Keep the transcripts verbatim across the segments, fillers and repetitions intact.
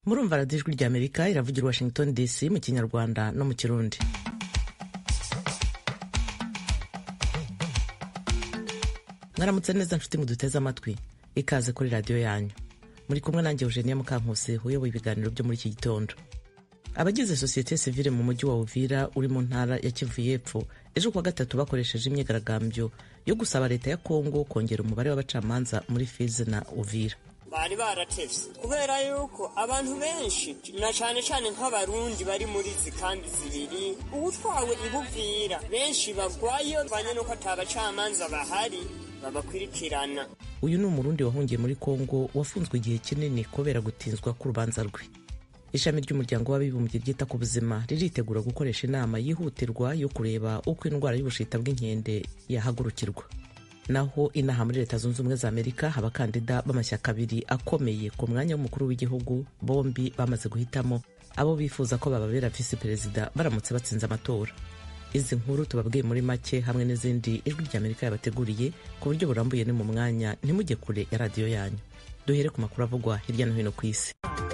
Murumva radiyo ijwi rya Amerika iravugira Washington D C mu Kinyarwanda no mu Kirundi. Mwaramutse neza nshuti muduteze amatwi, ikaze kuri radiyo yanyu. Muri kumwe nanjye Eugenia Mukankusi uyoboye ibiganiro byo muri iki gitondo. Abagize sosiyete sivile mu mujyi wa Uvira uri mu ntara ya Kivu y'Epfo ejo kuwa gatatu bakoresheje imyigaragambyo yo gusaba leta ya Kongo kongera umubare w'abacamanza muri Fizi na Uvira. Bari baratevye kubera yuko abantu benshi na cyane cyane nk'abarundi bari muri zikambi zibiri ubutwawe ibuvira benshi bagwayo banye no katabacamanza bahari babakwirikirana. Uyu ni umurundi wahungiye muri Kongo wafunzwe igihe kinini kubera gutinzwa ku rubanza rwe. Ishami ry'umuryango w'abibumbye ryita ku buzima riritegura gukoresha inama yihutirwa yo kureba uko indwara y'ubushita bw'inkende yahagurukirwa. Naho inaha muri Leta Zunze Ubumwe za Amerika abakandida b'amashyaka abiri akomeye ku mwanya w'umukuru w'igihugu bombi bamaze guhitamo abo bifuza ko bababera visi perezida baramutse batsinze amatora. Izi nkuru tubabwiye muri make hamwe n'izindi ijwi rya Amerika yabateguriye ku buryo burambuye ni mu mwanya, ntimujye kure ya radiyo yanyu. Duhere ku makuru avugwa hirya no hino ku isi.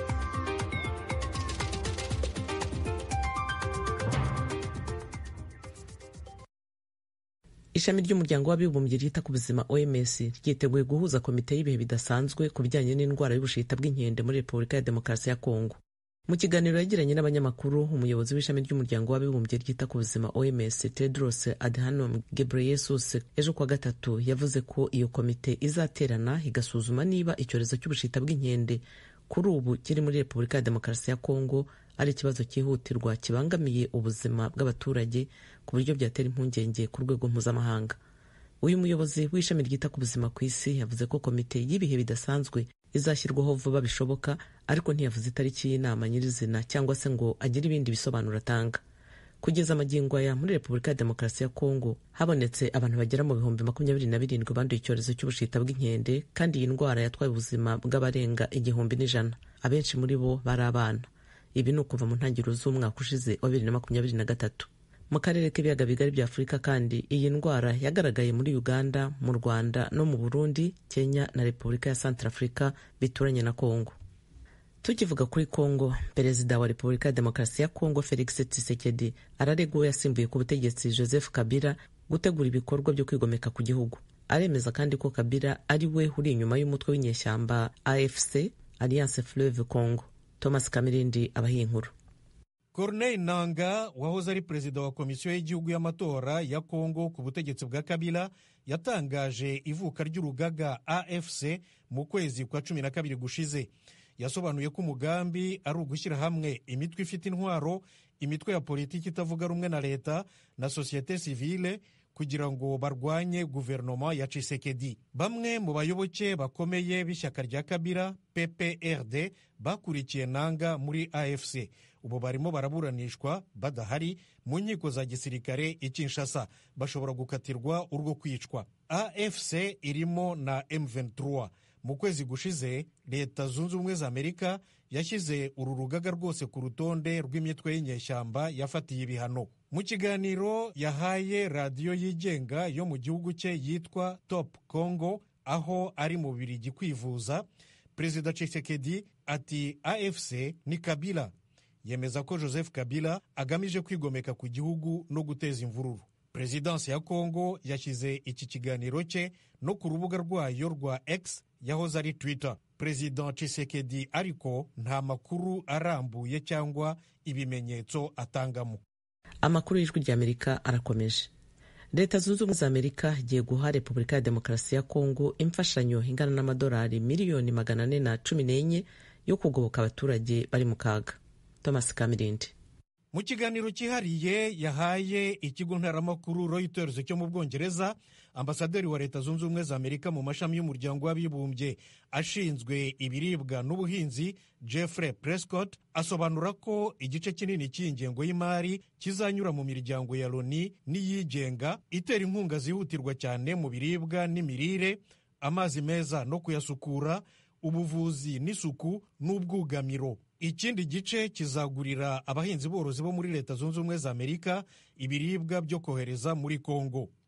Ishami ry'umuryango w'abibumbye ryita ku buzima O M S ryiteguye guhuza komite y'ibihe bidasanzwe ku bijyanye n'indwara y'ubushita bw'inkende muri Repubulika ya Demokarasi ya Kongo. Mu kiganiro yagiranye n'abanyamakuru, umuyobozi w'ishami ry'umuryango w'abibumbye ryita ku buzima O M S Tedros Adhanom Ghebreyesus ejo kuwa gatatu yavuze ko iyo komite izaterana igasuzuma niba icyorezo cy'ubushita bw'inkende kuri ubu kiri muri Repubulika ya Demokarasi ya Kongo ari ikibazo cyihutirwa kibangamiye ubuzima bw'abaturage ku buryo byatera impungenge ku rwego mpuzamahanga. Uyu muyobozi w'ishami ryita ku buzima ku isi yavuze ko komite y'ibihe bidasanzwe izashyirwaho vuba bishoboka, ariko ntiyavuze itariki y'inama nyirizina cyangwa se ngo agire ibindi bisobanuro atanga. Kugeza amagingo aya muri Repubulika ya Demokarasi ya Kongo habonetse abantu bagera mu bihumbi makumyabiri na birindwi banduye icyorezo cy'ubushita bw'inkende, kandi iyi ndwara yatwaye ubuzima bw'abarenga igihumbi n'ijana. Abenshi muri bo bari abana. Ibi ni ukuva mu ntangiriro z'umwaka ushize wa bibiri na makumyabiri na gatatu. Mu karere k'ibiyaga bigari bya Afurika kandi iyi ndwara yagaragaye muri Uganda, mu Rwanda no mu Burundi, Kenya na Repubulika ya Centrafrica bituranye na Kongo. Tukivuga kuri Kongo, Perezida wa Repubulika ya Demokarasi ya Kongo Felix Tshisekedi araregwa yasimbuye ku butegetsi Joseph Kabila gutegura ibikorwa byo kwigomeka ku gihugu. Aremeza kandi ko Kabila ari we uri inyuma y'umutwe w'inyeshyamba A F C, Alliance Fleuve Congo. Thomas Kamirindi abahiye inkuru. Corneille Nangaa wahoze ari perezida wa komisiyo y'igihugu y'amatora ya Kongo ku butegetsi bwa Kabila yatangaje ivuka ry'urugaga A F C mu kwezi kwa cumi na kabiri gushize. Yasobanuye ko umugambi ari ugushyira hamwe imitwe ifite intwaro, imitwe ya politiki itavuga rumwe na leta na sosiyete sivile kugira ngo barwanye guverinoma ya Tshisekedi. Bamwe mu bayoboke bakomeye b'ishyaka rya Kabila P P R D bakurikiye Nangaa muri A F C. Ubu barimo baraburanishwa badahari mu nkiko za gisirikare i Kinshasa, bashobora gukatirwa urwo kwicwa. A F C irimo na M vingt-trois. Mu kwezi gushize Leta Zunze Ubumwe za Amerika yashyize uru rugaga rwose ku rutonde rw'imitwe y'inyeshyamba yafatiye ibihano. Mu kiganiro yahaye radiyo yigenga yo mu gihugu cye yitwa Top Congo, aho ari mu Bubiligi kwivuza, Perezida Tshisekedi ati A F C ni Kabila. Yemeza ko Joseph Kabila agamije kwigomeka ku gihugu no guteza imvururu. Perezidansi ya Kongo yashyize iki kiganiro cye no ku rubuga rwayo rwa X yahoze ari Twitter. Perezida Tshisekedi ariko nta makuru arambuye cyangwa ibimenyetso atangamo. Amakuru y'ijwi rya Amerika arakomeje. Leta Zunze Ubumwe za Amerika igiye guha Repubulika ya Demokarasi ya Kongo imfashanyo ingana n'amadolari miliyoni magana ane na cumi n'enye yo kugoboka abaturage bari mu kaga. Thomas Kamirindi. Mu kiganiro cyihariye yahaye ikigo ntaramakuru Reuters cyo mu Bwongereza, ambasaderi wa Leta Zunze Ubumwe za Amerika mu mashami y'umuryango w'abibumbye ashinzwe ibiribwa n'ubuhinzi Jeffrey Prescott asobanura ko igice kinini cy'ingengo y'imari kizanyura mu miryango ya Loni n'iyigenga itera inkunga zihutirwa cyane mu biribwa n'imirire, amazi meza no kuyasukura, ubuvuzi n'isuku n'ubwugamiro. Ikindi gice kizagurira abahinzi borozi bo muri Leta Zunze Ubumwe za Amerika ibiribwa byo kohereza muri Kongo.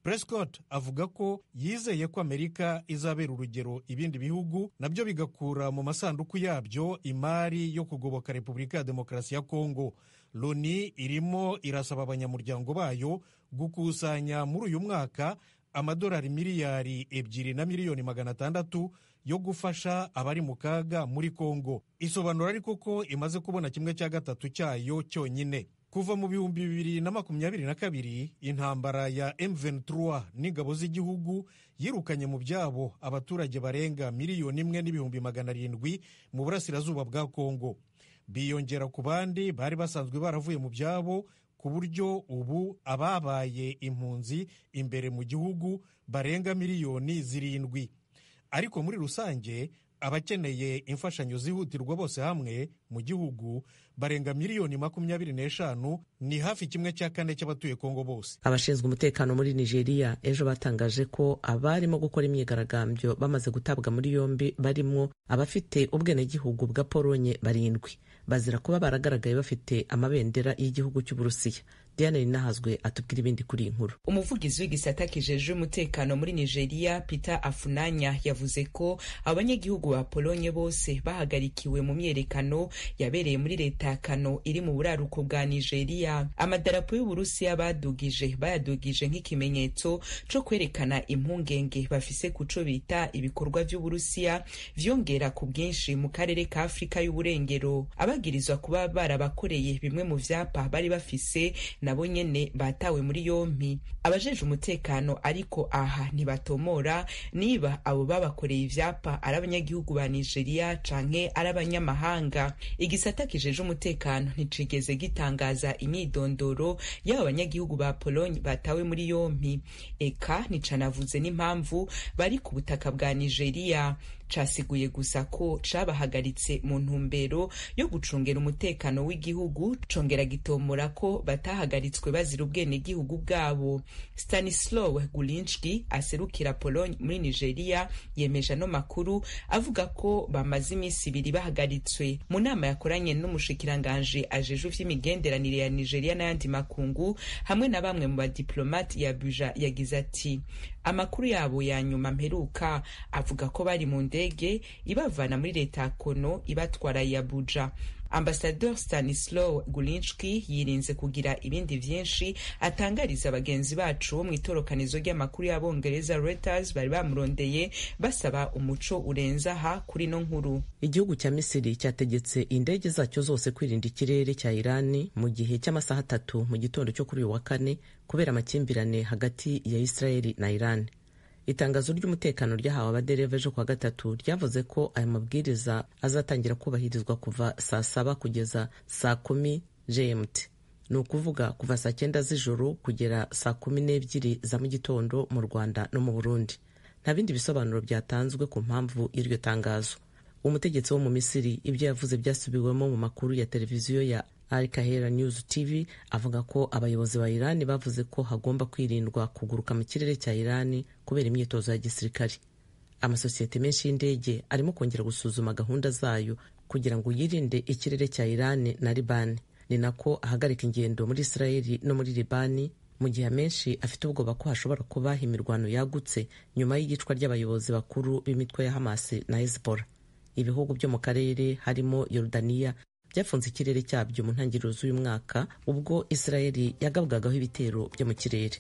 Prescott avuga ko yizeye ko Amerika izabera urugero ibindi bihugu nabyo bigakura mu masanduku yabyo imari yo kugoboka Repubulika ya Demokarasi ya Kongo. Loni irimo irasaba abanyamuryango bayo gukusanya muri uyu mwaka amadolari miliyari ebyiri na miliyoni magana atandatu yo gufasha abari mu kaga muri Kongo. Isobanura ariko ko imaze kubona kimwe cya gatatu cyayo cyonyine. Kuva mu bihumbi bibiri na makumyabiri na kabiri intambara ya M vingt-trois n'ingabo z'igihugu yirukanye mu byabo abaturage barenga miliyoni imwe n'ibihumbi magana arindwi mu burasirazuba bwa Kongo. Biyongera ku bandi bari basanzwe baravuye mu byabo, ku buryo ubu ababaye impunzi imbere mu gihugu barenga miliyoni zirindwi. Ariko muri rusange abakeneye imfashanyo zihutirwa bose hamwe mu gihugu barenga miliyoni makumyabiri n'eshanu, ni hafi kimwe cya kane cy'abatuye Kongo bose. Abashinzwe umutekano muri Nigeria ejo batangaje ko abarimo gukora imyigaragambyo bamaze gutabwa muri yombi barimo abafite ubwenegihugu bwa Polonye barindwi, bazira kuba baragaragaye bafite amabendera y'igihugu cy'Uburusiya. Diana Ninahazwe atubwira ibindi kuri inkuru. Umuvugizi w'igisata kijeje umutekano muri Nigeria Peter Afunanya yavuze ko abanyagihugu ba Polonye bose bahagarikiwe mu myerekano yabereye muri leta ya Kano iri mu buraruko bwa Nigeria. Amadarapo y'Uburusiya badugije bayadugije nk'ikimenyetso cyo kwerekana impungenge bafise kuco bita ibikorwa by'Uburusiya vyongera ku bwinshi mu karere ka Afrika y'Uburengero. Abagirizwa kuba barabakoreye bimwe mu vyapa bari bafise nabo nyene batawe muri yompi. Abajeje umutekano ariko aha ntibatomora niba abo babakoreye ivyapa ari abanyagihugu ba Nigeria canke ari abanyamahanga. Igisata kijeje umutekano nticigeze gitangaza imyidondoro y'abo banyagihugu ba Pologne batawe muri yompi. Eka nicanavuze n'impamvu bari ku butaka bwa Nigeria. Casiguye gusa ko cabahagaritse mu ntumbero yo gucungera umutekano w'igihugu, congera gitomora ko batahagaritswe bazira ubwene gihugu bwabo. Stanislaw Gulinski aserukira Pologne muri Nigeria yemeje no makuru avuga ko bamaze imisi ibiri bahagaritswe. Mu nama yakoranye n'umushikiranganje ajeje vy'imigenderanire ya Nigeria n'ayandi makungu hamwe na bamwe mu badiplomate ya Abuja, yagize ati amakuru yabo ya nyuma mperuka avuga ko bari mu ndege ibavana muri leta ya Kono ibatwara ya Abuja. Ambassadeur Stanislaw Gulinski yirinze kugira ibindi vyinshi atangariza abagenzi bacu bo mwitorokanizo ry'amakuru y'Abongereza Reuters bari bamurondeye basaba umuco urenza ha kuri no nkuru. Igihugu cya Misiri cyategetse indege zacyo zose kwirinda ikirere cya Irani mu gihe cy'amasaha atatu mu gitondo cyo kuri uyu wa kane kubera amakimbirane hagati ya Israeli na Iran. Itangazo ry'umutekano ryahawe abadereva ejo kwa gatatu ryavuze ko aya mabwiriza azatangira kubahirizwa kuva saa saba kugeza saa kumi G M T, ni ukuvuga kuva saa cyenda z'ijoro kugera saa kumi n'ebyiri za mu gitondo mu Rwanda no mu Burundi. Nta bindi bisobanuro byatanzwe ku mpamvu y'iryo tangazo. Umutegetsi wo mu Misiri ibyo yavuze byasubiwemo mu makuru ya televiziyo ya Al Kahera News T V avuga ko abayobozi ba Iran bavuze ko hagomba kwirindwa kuguruka mu kirere cya Iran kubera imyitozo ya gisirikare. Amasosiyete menshi y'indege arimo kongera gusuzuma gahunda zayo kugira ngo yirinde ikirere cya Iran na Liban. Ni nako ahagarika ingendo muri Israeli no muri Liban mu gihe menshi afite ubwoba ko hashobora kuba imirwano yagutse nyuma y'igicwa ry'abayobozi bakuru b'imitwe ya Hamas na Hezbollah. Ibihugu byo mu karere harimo Yordania byafunze ikirere cyabyo mu ntangiriro z'uyu mwaka ubwo Israeli yagabwagaho ibitero byo mu kirere.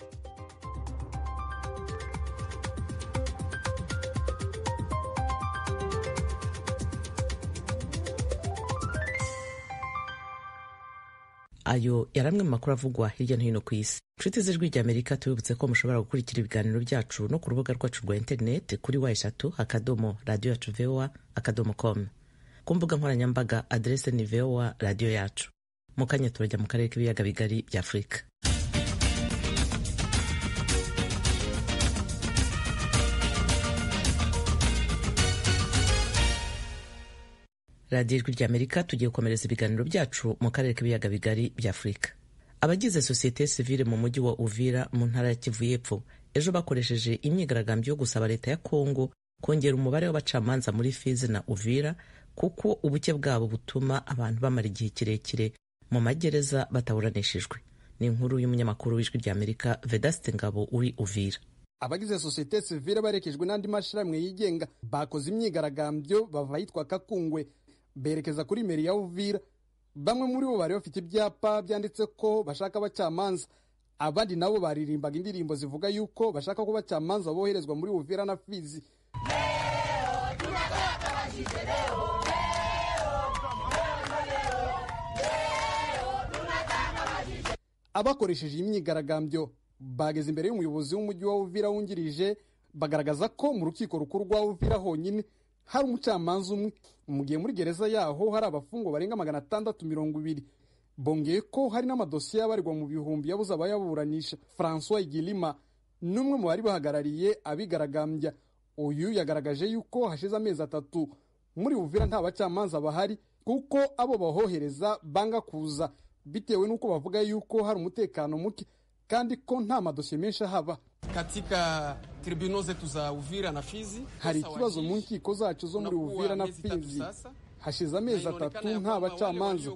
Ayo yaramwe mu makuru avugwa hirya no hino ku isi. Nshuti z'Ijwi ry'Amerika tubibutse ko mushobora gukurikira ibiganiro byacu no ku rubuga rwacu rwa interineti kuri wa eshatu akadomo radio yacu voa akadomo com. Ku mbuga nkoranyambaga adrese ni voa radio yacu. Mu kanya turajya mu karere k'ibiyaga bigari bya Afurika. Radio Ijwi ry'Amerika tugiye gukomereza ibiganiro byacu mu karere k'ibiyaga bigari bya Afurika. Abagize sosiyete sivile mu mujyi wa Uvira mu ntara ya Kivu y'Epfo ejo bakoresheje imyigaragambyo yo gusaba leta ya Kongo kongera umubare w'abacamanza muri Fizi na Uvira kuko ubuke bwabo butuma abantu bamara igihe kirekire mu magereza bataburanishijwe. ni inkuru y'umunyamakuru w'ijwi ry'Amerika Vedaste Ngabo uri Uvira. Abagize societe civile barekejwe n'andi mashirahamwe yigenga bakoze imyigaragambyo bava ahitwa Kakungwe berekeza kuri meri ya Uvira. Bamwe muri bo bari bafite ibyapa byanditse ko bashaka abacamanza, abandi nabo baririmbaga indirimbo zivuga yuko bashaka ko abacamanza boherezwa muri Uvira na Fizi. Abakoresheje imyigaragambyo bageze imbere y'umuyobozi w'umujyi wa Uvira wungirije bagaragaza ko mu rukiko rukuru rwa Uvira honyine hari umucamanza umwe, mu gihe muri gereza yaho hari abafungwa barenga magana atandatu mirongo ibiri. Bongeye ko hari n'amadosiye abarirwa mu bihumbi yabuze abayaburanisha. François Igilima n'umwe mu bari bahagarariye abigaragambya, uyu yagaragaje yuko hashize amezi atatu muri Uvira nta bacamanza bahari kuko abo bahohereza banga kuza bitewe nuko bavuga yuko hari umutekano muke kandi ko nta madosiye menshi haba. Katika tribunal zetu za Uvira na Fizi hari ikibazo mu nkiko zacu zo muri Uvira na Fizi. Hashize amezi atatu nta bacamanza,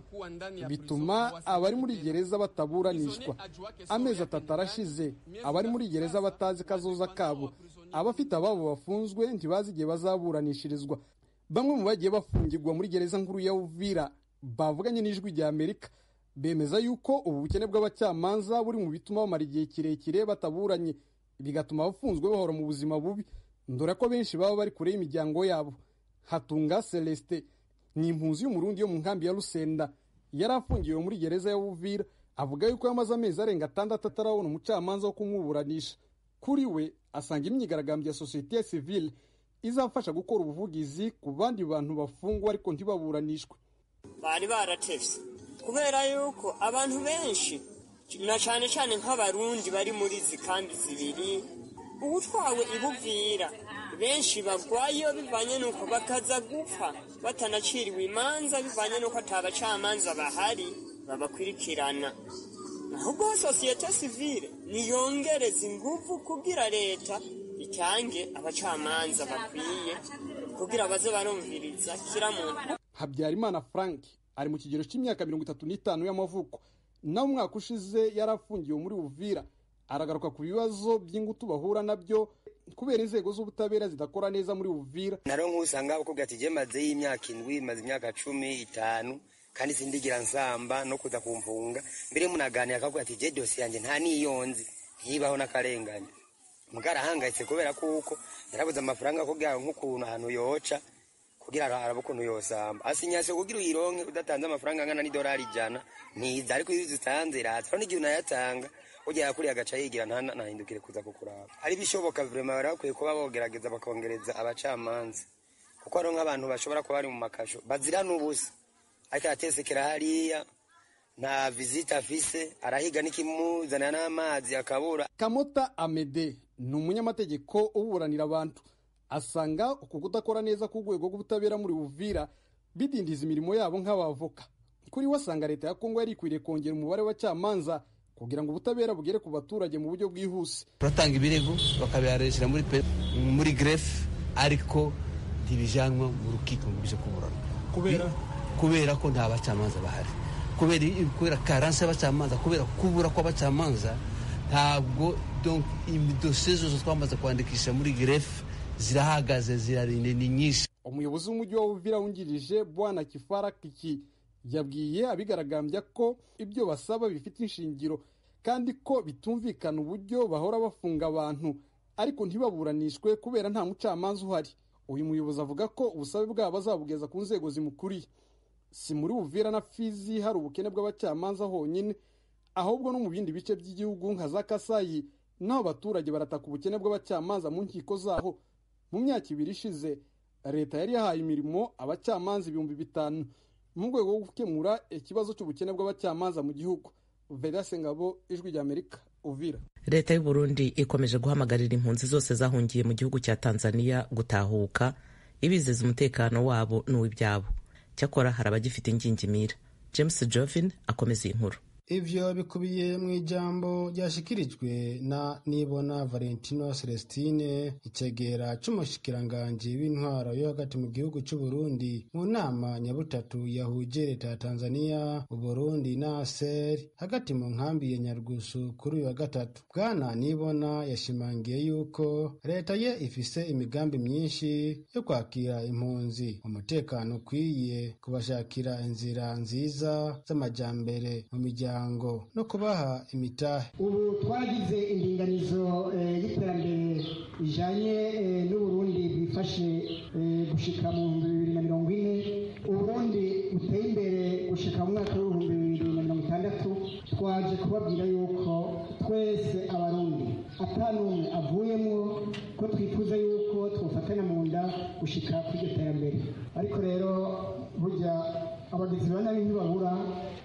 bituma abari muri gereza bataburanishwa. Amezi atatu arashize abari muri gereza batazi kazoza kabo, abafite ababo bafunzwe ntibazi igihe bazaburanishirizwa. Bamwe mu bagiye bafungirwa muri gereza nkuru ya Uvira bavuganye n'ijwi rya Amerika bemeza yuko ubu bukene bw'abacamanza buri mu bituma bamara igihe kirekire bataburanye, bigatuma abafunzwe bahora mu buzima bubi, ndora ko benshi baba bari kure y'imiryango yabo. Hatunga Celeste ni impunzi y'umurundi yo mu nkambi ya Rusenda yari afungiwe muri gereza ya Uvira, avuga yuko yamaze amezi arenga atandatu atarabona umucamanza wo kumuburanisha. Kuri we asanga imyigaragambyo ya societe civile izafasha gukora ubuvugizi ku bandi bantu bafungwa ariko ntibaburanishwe. Bari baratevye kubera yuko abantu benshi na cyane cyane nk'abarundi bari muri zikambi zibiri ubutwawe ibuvira benshi bagwayo bivanye nuko bakaza gupfa batanaciriwe imanza bivanye nuko atabacamanza bahari babakwirikirana. Ahubwo societe civile niyongereza ingufu kugira leta itange abacamanza bakwiye kugira baze barumviriza kira muntu. Habyarimana Frank ari mu kigero cy'imyaka mirongo itatu n'itanu y'amavuko, nawe umwaka ushize yarafungiwe muri Uvira. Aragaruka ku bibazo by'ingutu bahura nabyo kubera inzego z'ubutabera zidakora neza muri Uvira. Naro nkusanga bakubwira ati je maze y'imyaka indwi maze imyaka cumi itanu kandi sindigira nsamba no kuza kumfunga mbere munaganira akakubwira ati je dossier yanjye nta niyonzi ntibaho nakarenganya. Mugara hangayitse kubera kuko yarabuze amafaranga kugira nk'ukuntu ahantu yoca kugira arabukuntu yosamba asinyase kugira uyironke udatanze amafaranga angana n'idolari ijana ntiza ariko iyo zitanze ratsa n'igihe unayatanga ujya yakuri agaca yigira nta nahindukire kuza kukuraba. Ari bishoboka vraiment barakwiye kuba bogerageza bakongereza abacamanza kuko ari nk'abantu bashobora kuba bari mu makasho bazira n'ubusa ariko atesekera hariya nta visite afise arahiga n'ikimuzana n'amazi akabura. Kamota Amede ni umunyamategeko uburanira abantu, asanga uku kudakora neza ku rwego rw'ubutabera muri Uvira bidindiza imirimo yabo nk'abavoka. Kuri we asanga leta ya Kongo yari ikwiriye kongera umubare w'abacamanza kugira ngo ubutabera bugere ku baturage mu buryo bwihuse. Batanga ibirego bakabiharesha muri muri greffe ariko ntibijanwa mu rukiko ngo bije kuburana kubera kubera ko nta bacamanza bahari, kubera kubera karanse y'abacamanza, kubera kubura kw'abacamanza. Ntabwo donc imidosiye zose twamaze kwandikisha muri greffe zirahagaze zirarinde ni nyinshi. Umuyobozi w'umujyi wa Uvira wungirije Bwana Kifara Kiki yabwiye abigaragambya ko ibyo basaba bifite inshingiro kandi ko bitumvikana uburyo bahora bafunga abantu ariko ntibaburanishwe kubera nta mucamanza uhari. Uyu muyobozi avuga ko ubusabe bwabo bazabugeza ku nzego zimukuriye. Si muri Uvira na Fizi hari ubukene bw'abacamanza honyine, ahubwo no mu bindi bice by'igihugu nka za Kasayi naho abaturage barataka ubukene bw'abacamanza mu nkiko zaho. Mu myaka ibiri ishize leta yari yahaye imirimo abacamanza ibihumbi bitanu mu rwego rwo gukemura ikibazo cy'ubukene bw'abacamanza mu gihugu. Vedaste Ngabo, ijwi rya Amerika, Uvira. Leta y'u Burundi ikomeje guhamagarira impunzi zose zahungiye mu gihugu cya Tanzania gutahuka ibizeza umutekano wabo n'uw'ibyabo. Cyakora hari abagifite ingingimira. James Jovin akomeza iyi nkuru. ivyo bikubiye mu ijambo ryashikirijwe na Nibona Valentino Celestine icegera c'umushikiranganji w'intwaro yo hagati mu gihugu c'u Burundi mu nama nyabutatu yahuje leta ya Tanzania, Uburundi na A S E R hagati mu nkambi ya Nyarugusu kuri uyu wa gatatu. Bwana Nibona yashimangiye yuko leta ye ifise imigambi myinshi yo kwakira impunzi, umutekano ukwiye, kubashakira inzira nziza z'amajambere mu miryango no kubaha imitahe. Ubu twagize indinganizo y'iterambere ijanye n'Uburundi bifashe gushika mu bibiri na mirongo ine, Uburundi buteye imbere gushika mu mwaka w'ibihumbi bibiri na mirongo itandatu. Twaje kubabwira yuko twese abarundi atanumwe avuyemo ko twifuza yuko twofatana mu nda gushika kuri iryo terambere. Ariko rero burya abagizi ba nabi ntibabura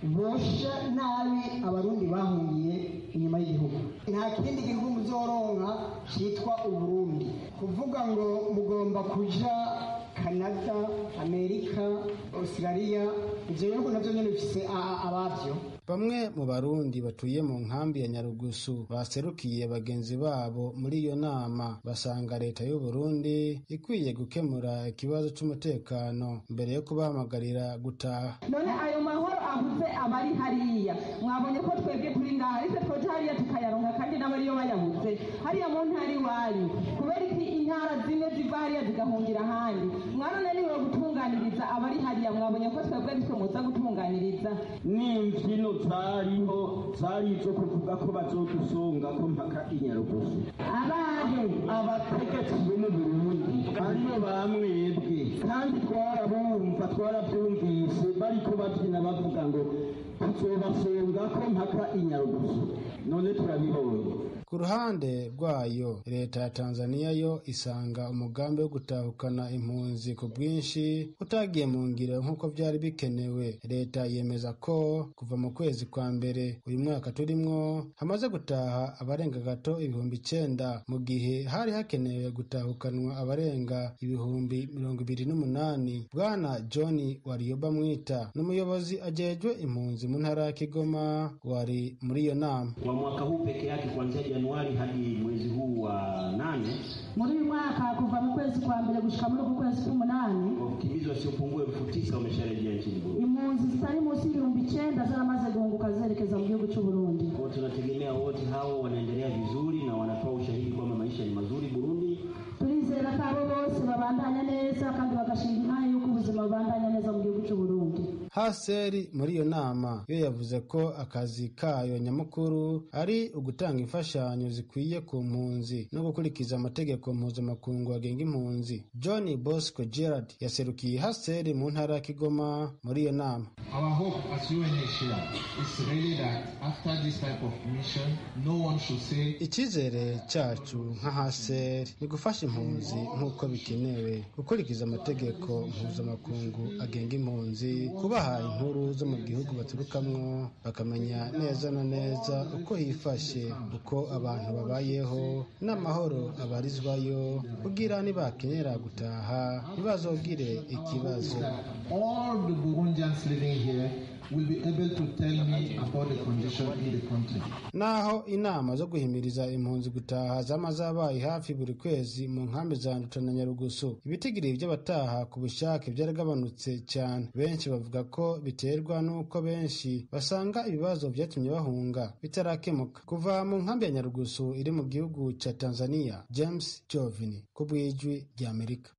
bosha nabi abarundi bahungiye inyuma y'igihugu. Nta kindi gihugu muzoronka cyitwa Uburundi. Kuvuga ngo mugomba kuja Canada, Amerika, Australia, ivyo bihugu navyo nyene bifise abavyo. Bamwe mu Barundi batuye mu nkambi ya Nyarugusu baserukiye bagenzi babo muri iyo nama basanga leta y'u Burundi ikwiye gukemura ikibazo c'umutekano mbere yo kubahamagarira gutaha. None ayo mahoro abuze abari hariya, mwabonye ko twebwe turi ngaha ise twoje hariya tukayaronka kandi n'abariyo bayabuze hariya mu ntari wanyu, kubera iki intara zimwe ziva hariya zigahungira ahandi. Mwarone niwe gutunganiriza abari hariya, mwabonye ko twebwe bisomoza gutunganiriza n'imvyino zariho zari zo kuvuga ko bazodusunga ko mpaka Inyarugusu. Abahe abategetsi bo mu Burundi aribo bamwebwe kandi twarabumva twarabyumvise bariko babyina bavuga ngo tuzobasunga ko mpaka Inyarugusu. None turabibonye. Ku ruhande rwayo leta ya Tanzania yo isanga umugambi wo gutahukana impunzi ku bwinshi utagiye mu ngiro nk'uko byari bikenewe. Leta yemeza ko kuva mu kwezi kwa mbere uyu mwaka turimwo hamaze gutaha abarenga gato ibihumbi icenda mu gihe hari hakenewe gutahukanwa abarenga ibihumbi mirongo ibiri n'umunani. Bwana John Warioba Mwita n'umuyobozi ajejwe impunzi mu ntara ya Kigoma wari muri iyo nama. Kwa mwaka huu peke yake kuanzia Januari hadi mwezi huu wa nane, muri uyu mwaka kuva mu kwezi kwa mbere gushika muri uku kwezi k'umunani, wakimbizi wasiopungua elfu tisa wamesharejea nchini Burundi. Impunzi zitari munsi y'ibihumbi icenda zaramaze guhunguka zerekeza mu gihugu cy'u Burundi. Kwa tunategemea wote hao wanaendelea vizuri na wanatoa ushahidi kwamba maisha ni mazuri Burundi. Turizera ko abo bose babandanya neza kandi bagashinga imana yuko ubuzima bubandanya neza mu gihugu cy'u Burundi. Haseri muri iyo nama yo yavuze ko akazi kayo nyamukuru ari ugutanga imfashanyo zikwiye ku mpunzi no gukurikiza amategeko mpuzamakungu agenga impunzi. John Bosco Gerard yaserukiye Haseri mu ntara ya Kigoma muri iyo nama. Our hope as U N H C R is really that after this type of mission no one should say. Icyizere cyacu nka Haseri ni gufasha impunzi nk'uko bikenewe, gukurikiza amategeko mpuzamakungu agenga impunzi, kubaha inkuru zo mu gihugu baturukamwo bakamenya neza na neza uko hifashe, uko abantu babayeho n'amahoro abarizwayo, kugira nibakenera gutaha ntibazogire ikibazo. All the Burundians living here will be able to tell me about the condition in the country. Naho inama zo guhimiriza impunzi gutaha zama zabaye hafi buri kwezi mu nkambi za Nduta na Nyarugusu, ibitigiri by'abataha ku bushake byaragabanutse cyane. Benshi bavuga ko biterwa n'uko benshi basanga ibibazo byatumye bahunga bitarakemuka. Kuva mu nkambi ya Nyarugusu iri mu gihugu ca Tanzania, James Jovini ku bw'ijwi ry'Amerika.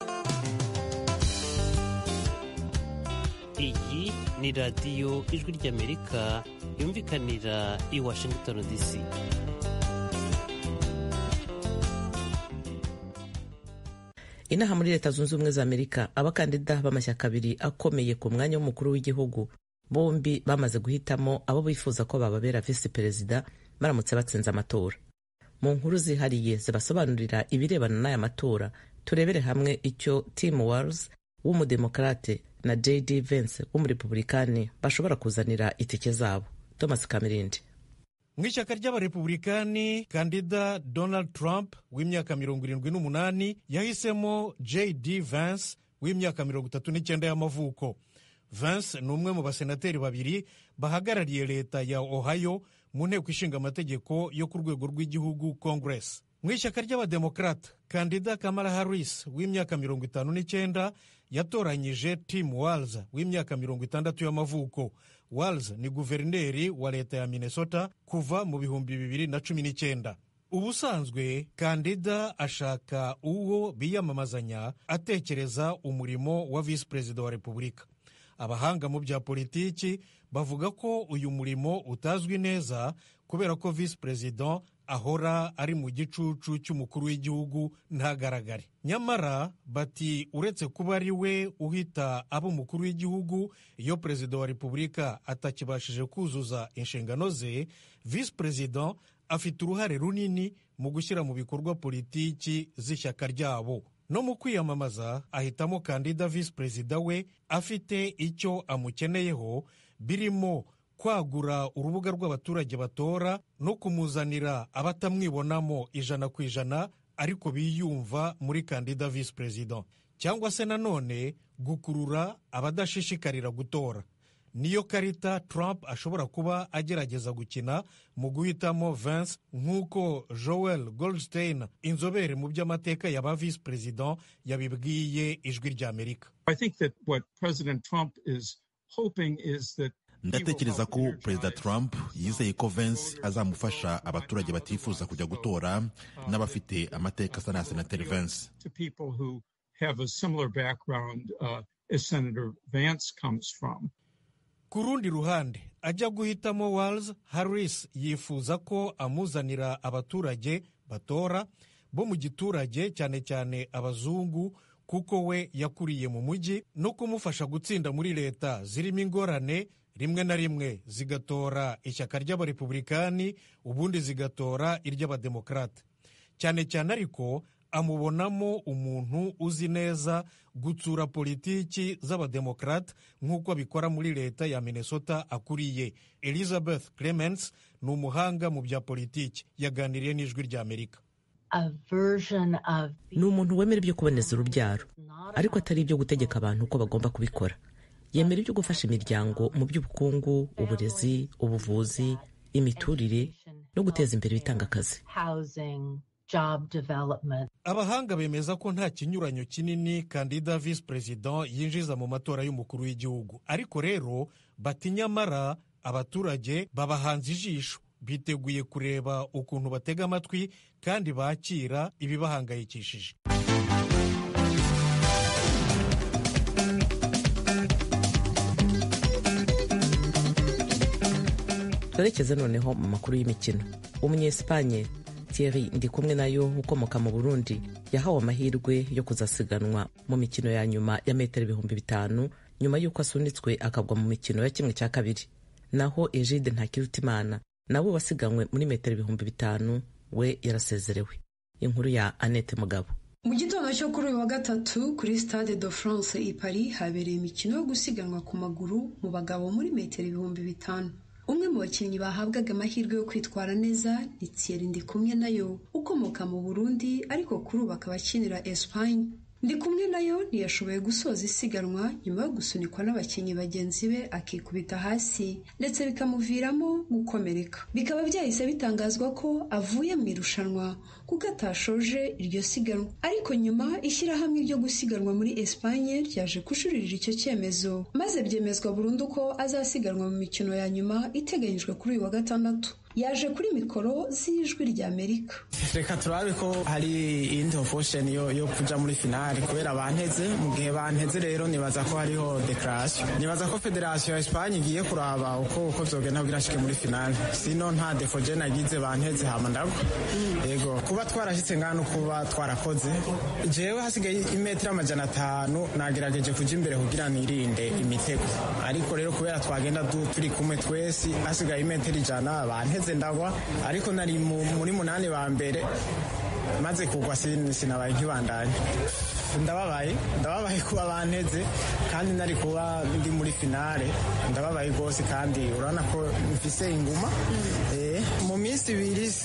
Iyi ni radiyo ijwi ry'Amerika yumvikanira i Washington D C. Inaha muri Leta Zunze Ubumwe za Amerika, abakandida b'amashyaka abiri akomeye ku mwanya w'umukuru w'igihugu bombi bamaze guhitamo abo bifuza ko bababera visi perezida baramutse batsinze amatora. Mu nkuru zihariye zibasobanurira ibirebana n'aya matora, turebere hamwe icyo Tim Walz w'umudemokrate na J D Vance w'umurepublikani bashobora kuzanira itike zabo. Thomas Kamirindi. Mu ishyaka ry'abarepublikani, kandida Donald Trump w'imyaka mirongo irindwi n'umunani yahisemo J D Vance w'imyaka mirongo itatu n'icyenda y'amavuko. Vance ni umwe mu basenateri babiri bahagarariye leta ya Ohio mu nteko ishinga amategeko yo ku rwego rw'igihugu Congress. Mu ishyaka ry'abademokarata, kandida Kamala Harris w'imyaka mirongo itanu n'icyenda yatoranyije Tim Walz w'imyaka mirongo itandatu y'amavuko. Walz ni guverineri wa leta ya Minnesota kuva mu bihumbi bibiri na cumi n'icyenda. Ubusanzwe kandida ashaka uwo biyamamazanya atekereza umurimo wa visi perezida wa repubulika. Abahanga mu bya politiki bavuga ko uyu murimo utazwi neza kubera ko visi perezida ahora ari mu gicucu cy'umukuru w'igihugu ntagaragare. Nyamara bati uretse kuba ari we uhita aba umukuru w'igihugu iyo perezida wa repubulika atakibashije kuzuza inshingano ze, visi perezida afite uruhare runini mu gushyira mu bikorwa politiki z'ishyaka ryabo. No mu kwiyamamaza ahitamo kandida visi perezida we afite icyo amukeneyeho, birimo kwagura urubuga rw'abaturage batora no kumuzanira abatamwibonamo ijana ku ijana ariko biyumva muri kandida visi perezida, cyangwa se nanone gukurura abadashishikarira gutora. Niyo karita Trump ashobora kuba agerageza gukina mu guhitamo Vance, nk'uko Joel Goldstein, inzobere mu by'amateka y'aba visi perezida, yabibwiye Ijwi ry'Amerika. Ndatekereza ko Perezida Trump yizeye ko Vance azamufasha abaturage batifuza kujya gutora n'abafite amateka asa na Senateri Vance. Ku rundi ruhande, ajya guhitamo Walz, Harris yifuza ko amuzanira abaturage batora bo mu giturage, cyane cyane abazungu, kuko we yakuriye mu mujyi, no kumufasha gutsinda muri leta zirimo ingorane, rimwe na rimwe zigatora ishyaka ry'abarepublikani ubundi zigatora iry'abademokarate. Cyane cyane ariko amubonamo umuntu uzi neza gutsura politiki z'abademokarate nk'uko abikora muri leta ya Minnesota akuriye. Elizabeth Clements ni umuhanga mu bya politiki, yaganiriye n'Ijwi ry'Amerika. Ni umuntu wemera ibyo kuboneza urubyaro, ariko atari ibyo gutegeka abantu uko bagomba kubikora. Yemera ibyo gufasha imiryango mu by'ubukungu, uburezi, ubuvuzi, imiturire no guteza imbere ibitanga akazi. Abahanga bemeza ko nta kinyuranyo kinini kandida visi perezida yinjiza mu matora y'umukuru w'igihugu, ariko rero bati nyamara abaturage babahanze ijisho, biteguye kureba ukuntu batega amatwi kandi bakira ibibahangayikishije. Twerekeze noneho mu makuru y'imikino. Umunyesipanye Thierry Ndikumwe nayo ukomoka mu Burundi yahawe amahirwe yo kuzasiganwa mu mikino ya nyuma ya metero ibihumbi bitanu nyuma y'uko asunitswe akagwa mu mikino ya kimwe cya kabiri. Naho Egide Ntakirutimana nawe wasiganwe muri metero ibihumbi bitanu we yarasezerewe. Inkuru ya Annette Mugabo. Mu gitondo cyo kuri uyu wa gatatu kuri Stade de France i Paris habereye imikino yo gusiganwa ku maguru mu bagabo muri metero ibihumbi bitanu. Umwe mu bakinnyi bahabwaga amahirwe yo kwitwara neza ni Thierry Ndikumwe nayo ukomoka mu Burundi ariko kuri ubu akaba akinira Espagne. Ndikumwe nayo ntiyashoboye gusoza isiganwa nyuma yo gusunikwa n'abakinnyi bagenzi be akikubita hasi ndetse bikamuviramo gukomereka. Bikaba byahise bitangazwa ko avuye mu irushanwa kuko atashoje iryo siganwa, ariko nyuma ishyirahamwe ryo gusiganwa muri Espagne ryaje kujuririra icyo cyemezo maze byemezwa burundu ko azasiganwa mu mikino ya nyuma iteganyijwe kuri uyu wa gatandatu. Yaje kuri mikoro z'Ijwi ry'Amerika. Reka turabe ko hari indi option yo yo kuja muri finale kubera banteze, mu gihe banteze rero nibaza ko hariho declaration, nibaza ko Federation ya Espagne igiye kuraba uko uko zogenda kugira ashike muri finale, sino nta defo je nagize banteze hama ndagwa. Yego kuba twarashitse ngano kuba twarakoze, jewe hasigaye imetero amajana atanu nagerageje kuja imbere kugira nirinde imitego, ariko rero kubera twagenda turi kumwe twese hasigaye imetero ijana banteze ndagwa, ariko nari muri munani ba mbere maze kugwa sinabaye nkibandanye. Ndababaye ndababaye kuba banteze kandi nari kuba ndi muri finale, ndababaye rwose kandi urana ko mfise inguma. Eh mu minsi ibiri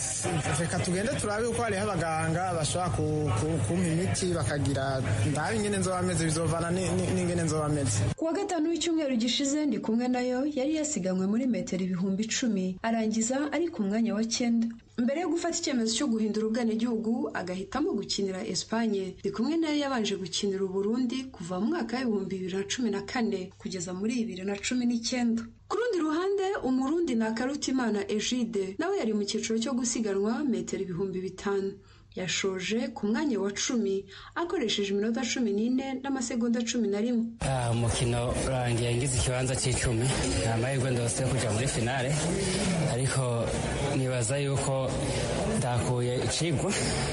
reka tugende turabe uko hariho abaganga bashobora kumpa imiti bakagira ndabe ingene nzoba ameze bizovana n'ingene nzoba ameze. Kuwa gatanu w'icyumweru gishize ndi kumwe nayo yari yasiganywe muri metero ibihumbi icumi arangiza ari ku mwanya wa cyenda. Mbere yo gufata icyemezo cyo guhindura ubwenegihugu agahitamo gukinira Espagne, ndi kumwe nayo yabanje gukinira Uburundi kuva mu mwaka w'ibihumbi bibiri na cumi na kane kugeza muri bibiri na cumi n'icyenda. Ku rundi ruhande Umurundi na Karutimana Egide nawe yari mu cyiciro cyo gusiganwa metero ibihumbi bitanu. Yashoje ku mwanya wa cumi akoresheje iminota cumi n'ine n'amasegonda cumi na rimwe. Umukino urangiye ngize ikibanza cy'icumi, nta mahirwe ndose kujya muri finale, ariko nibaza yuko ndakuye icigwa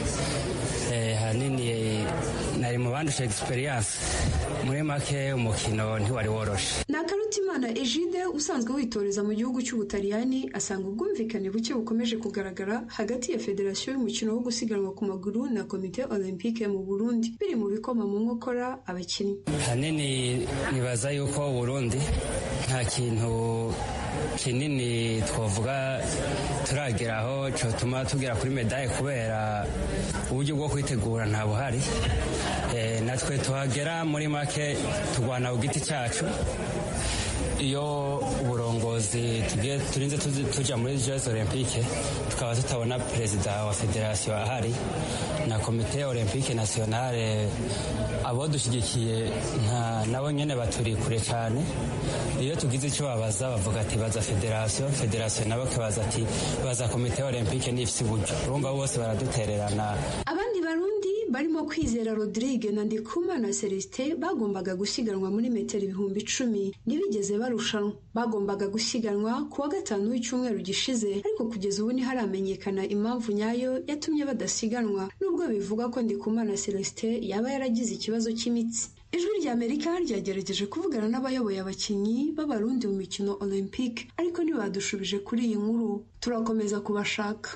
hanini, nari mu bandusha experience. Muri make umukino ntiwari woroshe. Na Karutimana Egide usanzwe witoreza mu gihugu cy'Ubutaliyani asanga ubwumvikane buke bukomeje kugaragara hagati ya Federasiyo y'umukino wo gusiganwa ku maguru na Komite Olympique mu Burundi biri mu bikoma mu nkokora abakinnyi. Hanini nibaza yuko Burundi nta kintu kinini twavuga turageraho cyotuma tugera kuri medaille kubera uburyo bwo kwitegura nta buhari. E, natwe tuhagera muri make tugwana ku giti cyacu. Iyo uburongozi tugiye turinze tujya muri Jeux Olympique tukaba tutabona perezida wa federasiyo ahari na komite olympique nationale, abo dushyigikiye nabo nyene baturi kure cyane. Iyo tugize icyo babaza bavuga ati baza federasiyo, federasiyo nabo kabaza ati baza komite olympique n'ifisi buryo. Urumva bose baradutererana. Abandi barundi barimo Kwizera Rodrigue na Ndikumana Celestin bagombaga gusiganwa muri metero ibihumbi icumi ntibigeze barushanwa. Bagombaga gusiganwa kuwa gatanu w'icyumweru gishize, ariko kugeza ubu ntiharamenyekana impamvu nyayo yatumye badasiganwa, nubwo bivuga ko Ndikumana Celestin yaba yaragize ikibazo cy'imitsi. Ijwi rya Amerika ryagerageje kuvugana n'abayoboye abakinnyi b'abarundi mu mikino Olympique, ariko ntibadushubije kuri iyi nkuru. Turakomeza kubashaka.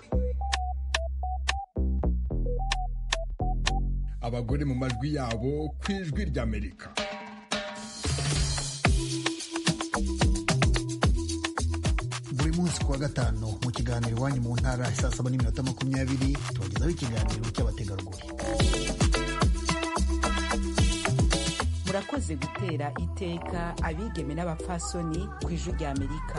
Abagore mu majwi yabo ku ijwi ry'Amerika. Buri munsi kuwa gatanu mu kiganiro iwanyu mu ntara saa saba n'iminota makumyabiri tubagezaho ikiganiro cy'abategarugori. Murakoze gutera iteka abigeme n'abapfasoni ku ijwi ry'Amerika.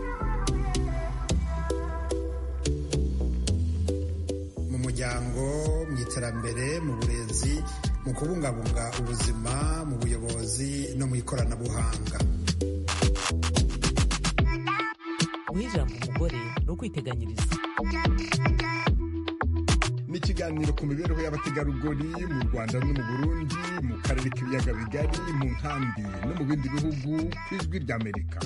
Muryango, mu iterambere, mu burezi, mu kubungabunga ubuzima, mu buyobozi no mu ikoranabuhanga. Guha ijambo umugore no kwiteganyiriza. Ni ikiganiro ku mibereho y'abategarugori mu Rwanda no mu Burundi, mu karere k'ibiyaga bigari, mu nkambi no mu bindi bihugu ku ijwi ry'Amerika.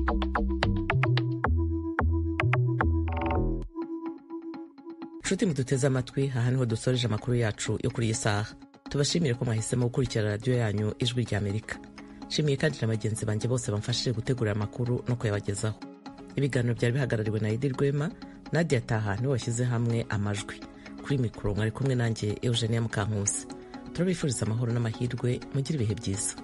Nshuti muduteze amatwi, aha niho dusoreje amakuru yacu yo kuri iyi saha. Tubashimire ko mwahisemo gukurikira radiyo yanyu ijwi ry'Amerika. Nshimiye kandi na bagenzi banjye bose bamfashije gutegura amakuru no kuyabagezaho. Ibiganiro byari bihagarariwe na Edi Rwema, Nadia Taha niwe washyize hamwe amajwi. Kuri mikoro mwari kumwe nanjye Eugenia Mukankusi. Turabifuriza amahoro n'amahirwe, mugire ibihe byiza.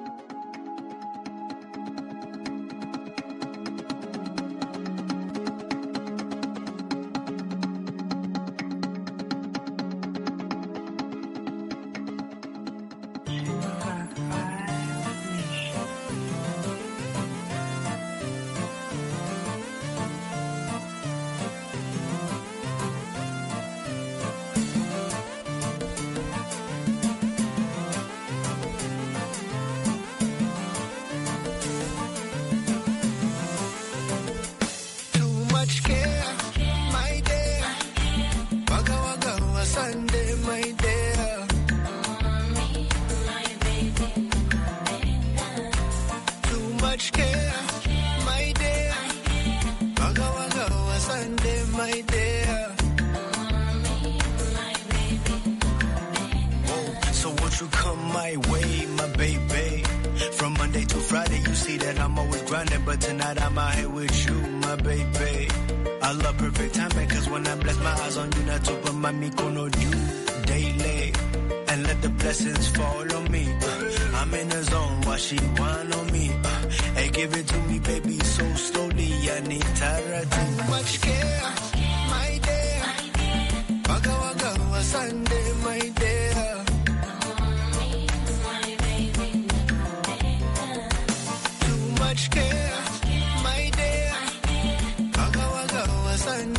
But tonight I'm out here with you, my baby. I love perfect timing, cause when I bless my eyes on you, not to put my mikono you daily. And let the blessings fall on me. Uh, I'm in the zone while she whine on me. Uh, hey, give it to me, baby, so slowly. I need Tara too much care, my dear.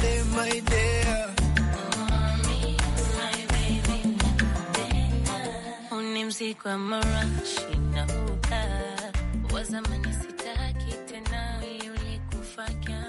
day, my dear. Mziki wa marashi na huka wazamani sitaki tena yule kufanya